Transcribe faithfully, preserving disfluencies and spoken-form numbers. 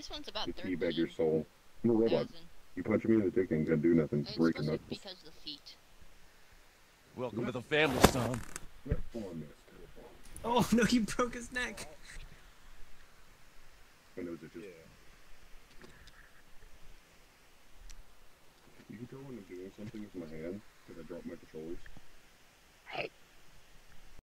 This one's about You thirteen. teabag your soul. I'm a robot. Thousand. You punch me in the dick ain't gonna do nothing. It's Break a supposed to knuckles. be because of the feet. Welcome to the family, son. Let on this telephone. Oh no, he broke his neck. My nose itches. Yeah. You can tell when I'm doing something with my hand because I drop my controllers.